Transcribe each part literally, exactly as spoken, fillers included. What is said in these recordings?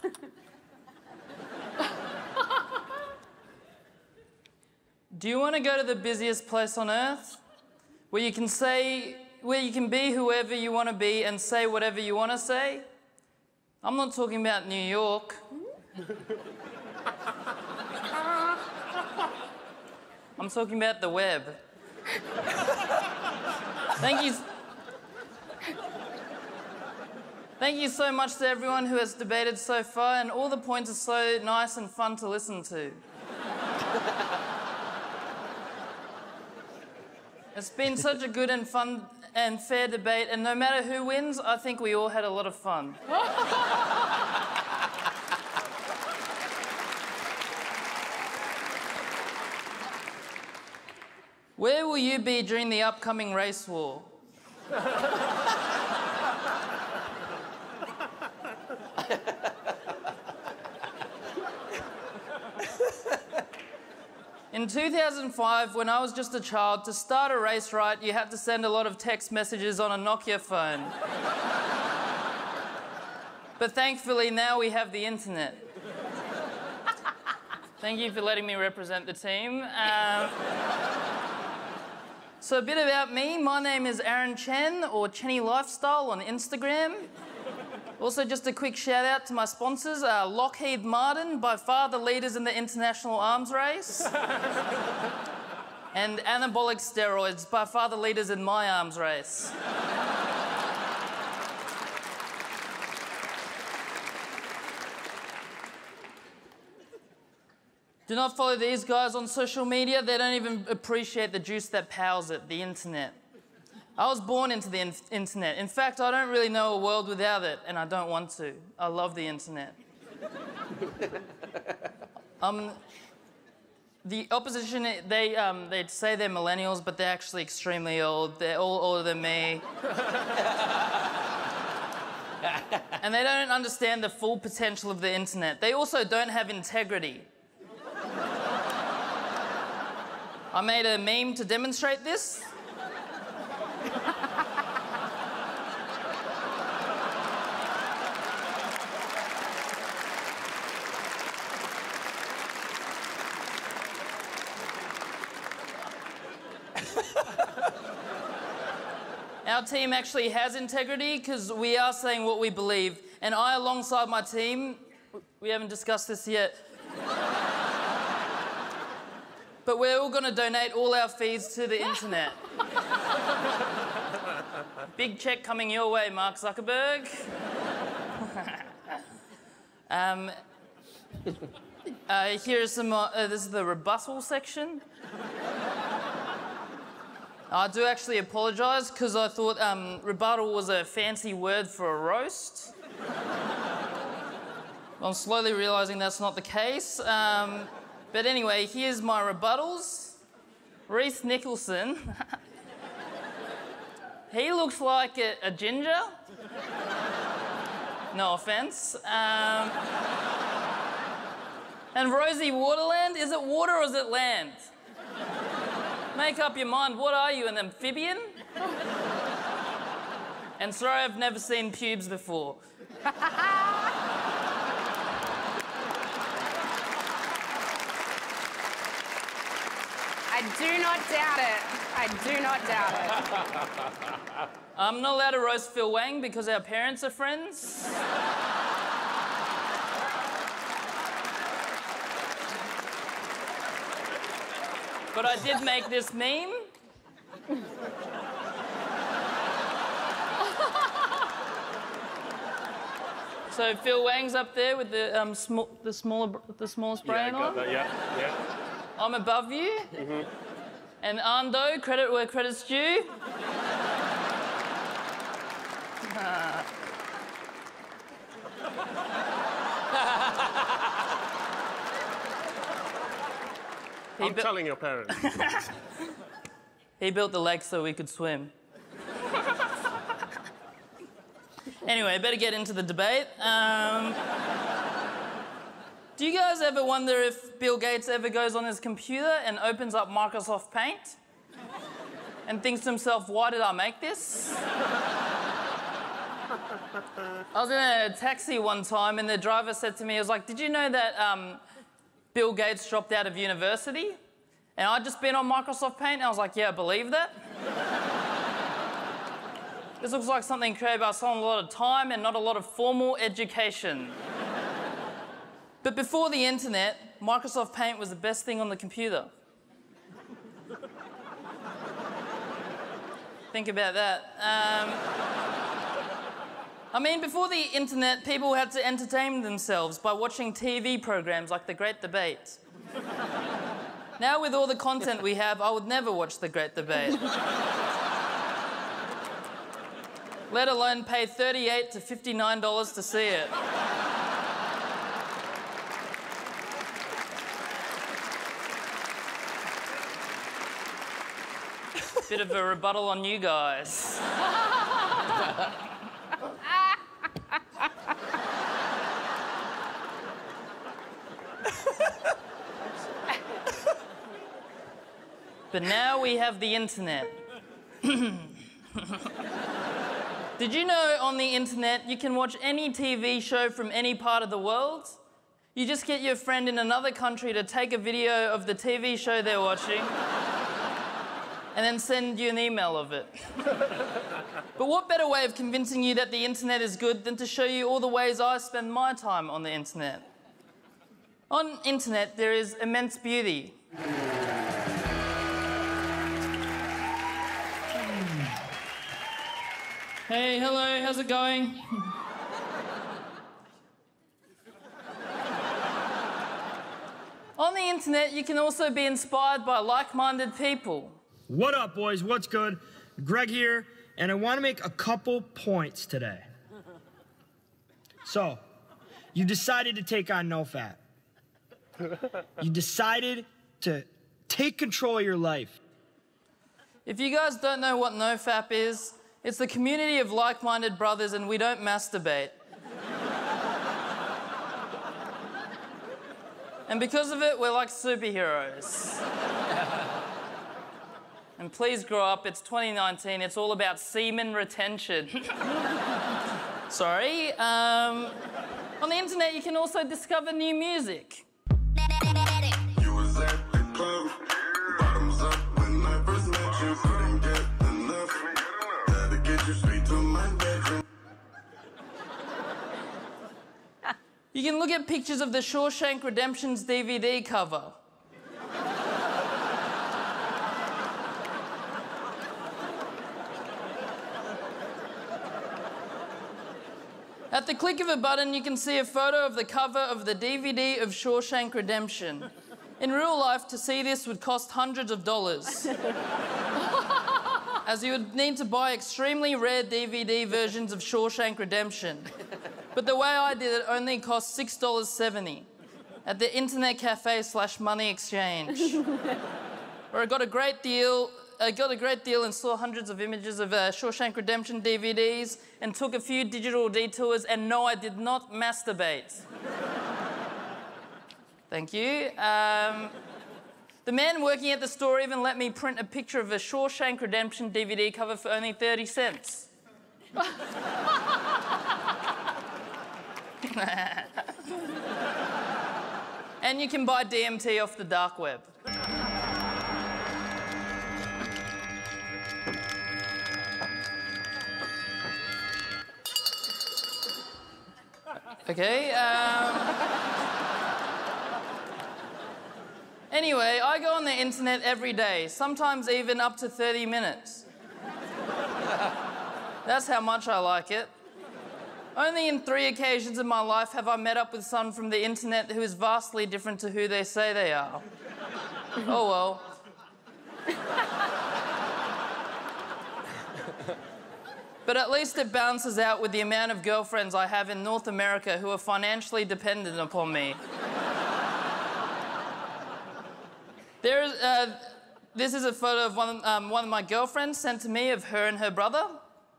Do you want to go to the busiest place on earth, where you can say, where you can be whoever you want to be and say whatever you want to say? I'm not talking about New York. I'm talking about the web. Thank you. Thank you so much to everyone who has debated so far, and all the points are so nice and fun to listen to. It's been such a good and fun and fair debate, and no matter who wins, I think we all had a lot of fun. Where will you be during the upcoming race war? In two thousand five, when I was just a child, to start a race right, you had to send a lot of text messages on a Nokia phone. But thankfully, now we have the internet. Thank you for letting me represent the team. Um, so a bit about me. My name is Aaron Chen, or Chenny Lifestyle on Instagram. Also, just a quick shout out to my sponsors, uh, Lockheed Martin, by far the leaders in the international arms race. And anabolic steroids, by far the leaders in my arms race. Do not follow these guys on social media. They don't even appreciate the juice that powers it, the internet. I was born into the in internet. In fact, I don't really know a world without it, and I don't want to. I love the internet. um, the opposition, they um, they say they're millennials, but they're actually extremely old. They're all older than me. And they don't understand the full potential of the internet. They also don't have integrity. I made a meme to demonstrate this. Our team actually has integrity because we are saying what we believe. And I, alongside my team, we haven't discussed this yet, but we're all going to donate all our fees to the internet. Big check coming your way, Mark Zuckerberg. um, uh, here is some, uh, this is the rebuttal section. I do actually apologise because I thought um, rebuttal was a fancy word for a roast. I'm slowly realising that's not the case. Um, but anyway, here's my rebuttals. Rhys Nicholson. He looks like a, a ginger. No offence. Um, and Rosie, Waterland, is it water or is it land? Make up your mind, what are you, an amphibian? And sorry, I've never seen pubes before. I do not doubt it. I do not doubt it. I'm not allowed to roast Phil Wang because our parents are friends. But I did make this meme. So Phil Wang's up there with the um, sm the smaller, the smallest brain yeah, I got on. that, yeah, yeah. I'm above you. Mm-hmm. And Ando, credit where credit's due. Ah. I'm telling your parents. He built the lake so we could swim. Anyway, better get into the debate. Um, do you guys ever wonder if Bill Gates ever goes on his computer and opens up Microsoft Paint and thinks to himself, why did I make this? I was in a taxi one time and the driver said to me, he was like, did you know that um, Bill Gates dropped out of university? And I'd just been on Microsoft Paint and I was like, yeah, I believe that. This looks like something created by someone with a lot of time and not a lot of formal education. But before the internet, Microsoft Paint was the best thing on the computer. Think about that. Um, I mean, before the internet, people had to entertain themselves by watching T V programs like The Great Debate. Now, with all the content we have, I would never watch The Great Debate. Let alone pay thirty-eight to fifty-nine dollars to see it. Bit of a rebuttal on you guys. But now we have the internet. Did you know on the internet you can watch any T V show from any part of the world? You just get your friend in another country to take a video of the T V show they're watching and then send you an email of it. But what better way of convincing you that the internet is good than to show you all the ways I spend my time on the internet? On internet, there is immense beauty. Hey, hello, how's it going? On the internet, you can also be inspired by like-minded people. What up, boys? What's good? Greg here, and I want to make a couple points today. So, you decided to take on NoFap. You decided to take control of your life. If you guys don't know what NoFap is, it's the community of like-minded brothers and we don't masturbate. And because of it, we're like superheroes. And please grow up, it's twenty nineteen, it's all about semen retention. Sorry. Um, on the internet, you can also discover new music. You was at the club, bottoms up when I first met you, couldn't get enough. Had to get you straight to my bedroom. You can look at pictures of the Shawshank Redemption's D V D cover. At the click of a button, you can see a photo of the cover of the D V D of Shawshank Redemption. In real life, to see this would cost hundreds of dollars. As you would need to buy extremely rare D V D versions of Shawshank Redemption. But the way I did it only cost six dollars seventy at the internet cafe slash money exchange, where I got a great deal. I got a great deal and saw hundreds of images of uh, Shawshank Redemption D V Ds and took a few digital detours, and no, I did not masturbate. Thank you. Um, the man working at the store even let me print a picture of a Shawshank Redemption D V D cover for only thirty cents. And you can buy D M T off the dark web. Okay, um... Anyway, I go on the internet every day, sometimes even up to thirty minutes. That's how much I like it. Only in three occasions in my life have I met up with someone from the internet who is vastly different to who they say they are. Oh well. But at least it balances out with the amount of girlfriends I have in North America who are financially dependent upon me. There is, uh, this is a photo of one, um, one of my girlfriends sent to me of her and her brother.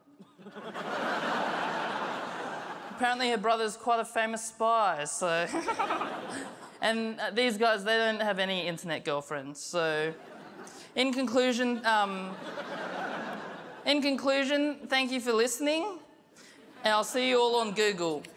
Apparently her brother's quite a famous spy, so... And uh, these guys, they don't have any internet girlfriends, so... In conclusion, um... In conclusion, thank you for listening. And I'll see you all on Google.